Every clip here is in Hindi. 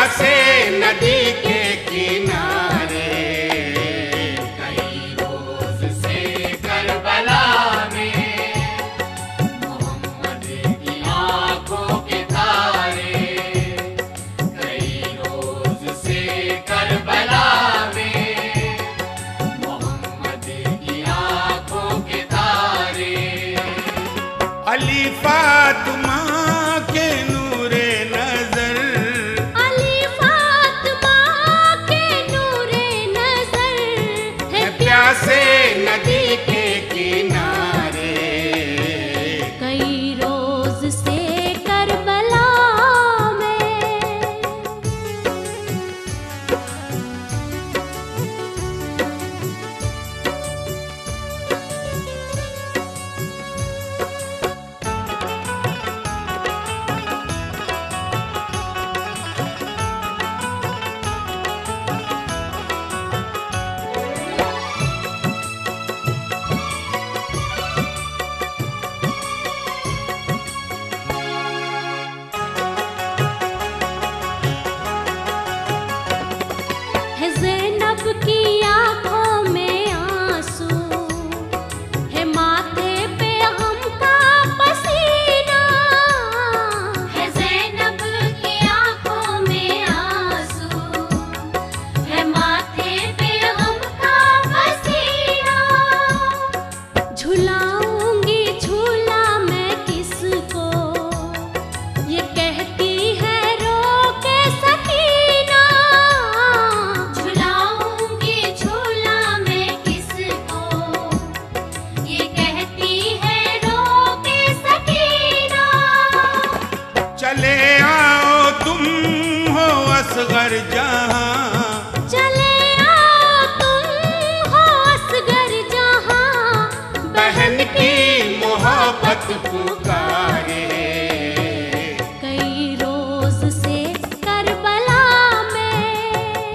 प्यासे नदी के किनारे, कई रोज से करबला में मोहम्मद की आंखों के तारे, कई रोज से करबला में मोहम्मद की आंखों के तारे। अली फातिमा के नूरे नजर, अली फातिमा के नूरे नजर है प्यासे नदी के किनारे, कई रोज से करबला में। है ज़ैनब की आंखों में आंसू, है माथे पे गम का पसीना, है ज़ैनब की आंखों में आंसू, है माथे पे गम का पसीना। झुलाऊंगी झूला मैं किसको, ये कहती है रो के सकीना। झुलाऊंगी झूला मैं किसको, ये कहती है रो के सकीना। चले आओ तुम हो असगर जहां, चले आओ तुम हो असगर जहां, बहन की मोहब्बत पुकारे, कई रोज से करबला में।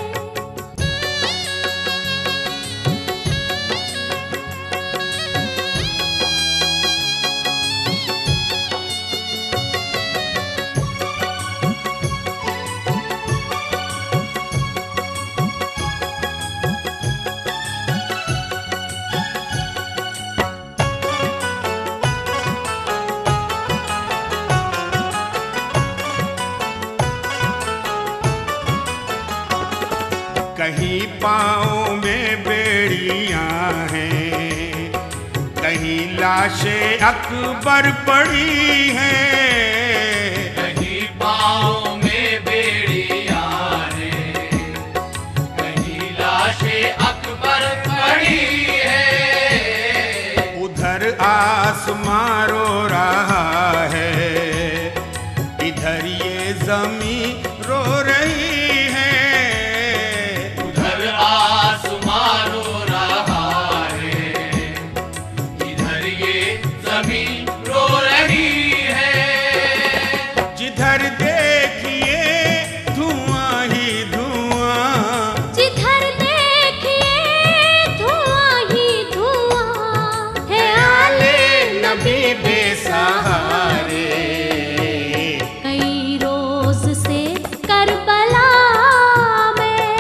कहीं पाँव में बेड़ियां हैं, कहीं लाशें अकबर पड़ी हैं, कहीं पाँव में बेड़ियां हैं, कहीं लाशें अकबर पड़ी है। उधर आसमां रो रहा है, इधर ये जमीन रो रही है, उधर आसमां रो रहा है, इधर ये जमीन रो रही है। जिधर देखिए धुआं ही धुआं, जिधर देखिए धुआं ही धुआं, है आले नबी बेसहारे, कई रोज से करबला में।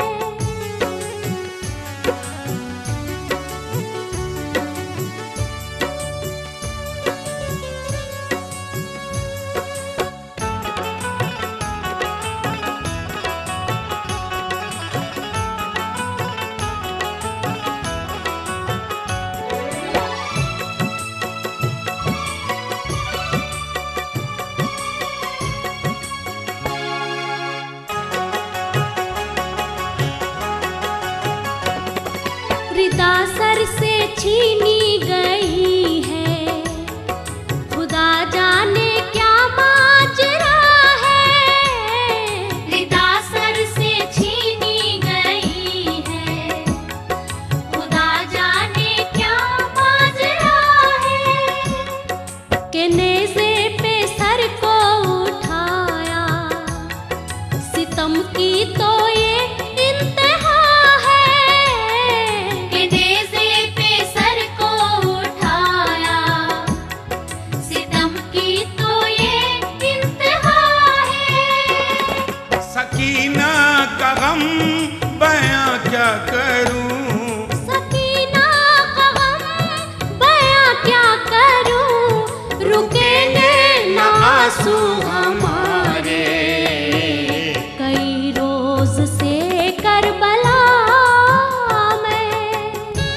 रिदा सर से छीनी गई है, खुदा जाने क्या माजरा है। रिदा सर से छीनी गई है, खुदा जाने क्या माजरा है। के नेज़े पे सर को उठाया, सितम की तो ये इंतहा है। के नेज़े पे सर को उठाया, सितम की तो ये इंतहा है। सकीना का गम बयां क्या करूं, सकीना का गम बयां क्या करूं, रुके न आंसू हमारे, कई रोज से करबला में।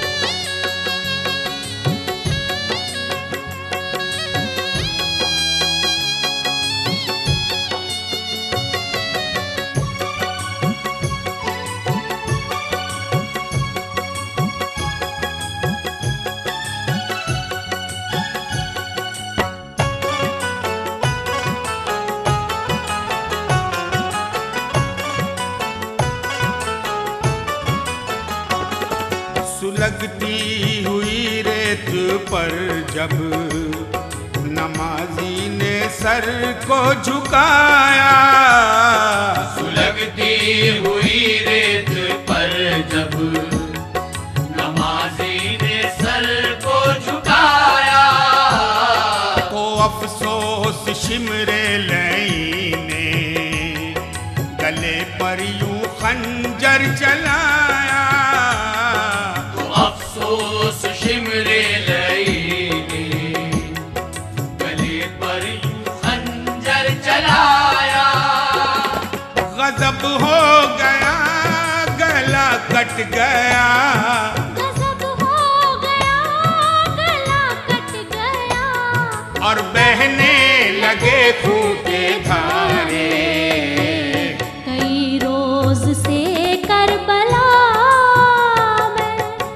सुलगती हुई रेत पर जब नमाजी ने सर को झुकाया, सुलगती हुई रेत पर जब नमाजी ने सर को झुकाया, तो अफसोस शिमरे लईने गले पर यूं खंजर चलाया, अफसोस शिमरे लईने गले पर यूं खंजर चलाया, गजब हो गया गला कट गया, गजब हो गया गला कट गया, और बहने लगे खून के धारे, कई रोज से करबला में।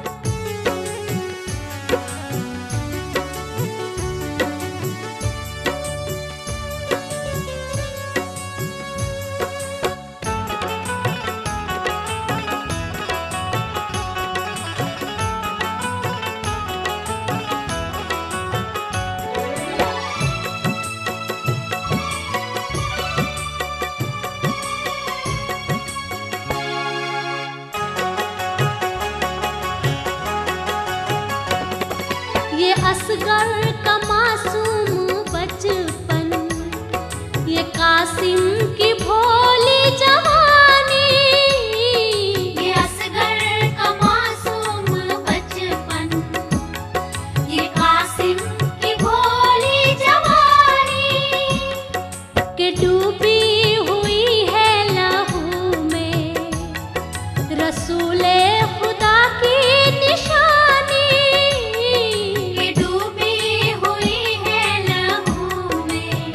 ये असगर का मासूम बचपन, ये कासिम की भोली जवानी, ये असगर का मासूम बचपन, ये कासिम की भोली जवानी, के डूबी हुई है लहू में रसूले खुदा की निशानी, ये डूबी हुई है लहू में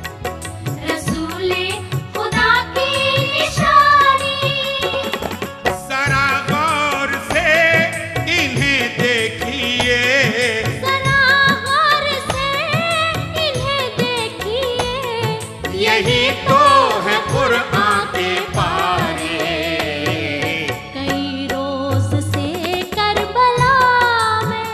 रसूले खुदा की निशानी। जरा गौर से इन्हें देखिए, जरा गौर से इन्हें देखिए, यही तो है कुरान के पारे, कई रोज से करबला में।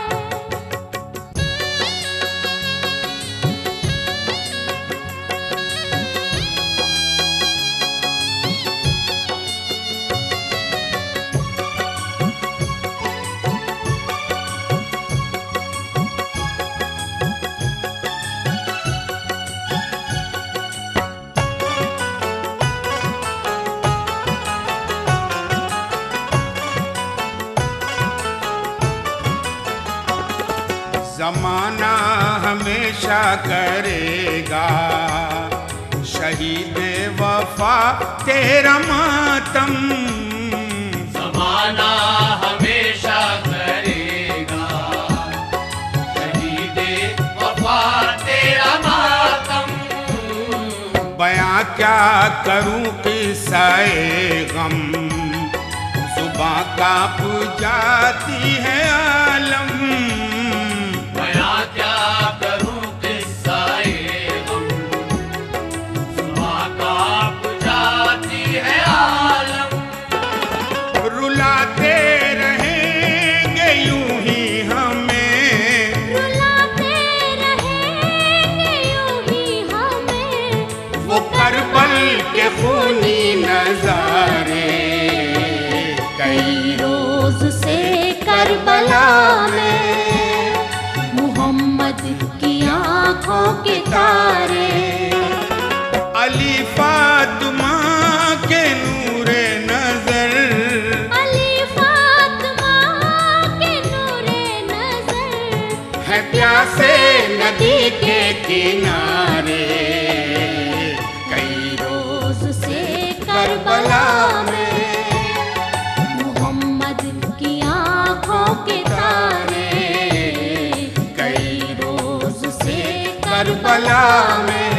जमाना हमेशा करेगा शहीद वफा तेरा मातम, जमाना हमेशा करेगा शहीदे वफा तेरा मातम, बयां क्या करूं किस्से गम, जुबां कांप जाती है आलम, बयां क्या करूं किस्साए गम, जुबां कांप जाती है आलम, रुलाते रहेंगे यूं ही हमें, रुलाते रहेंगे यूं ही हमें, वो करबल के खूनी नजारे, कई रोज से करबला में मोहम्मद की आंखों के तारे, अली फातिमा के नूरे नजर, अली फातिमा के नूरे नजर, है प्यासे नदी के किनारे, कई रोज से करबला में मोहम्मद की आंखों के तारे, कई रोज से करबला में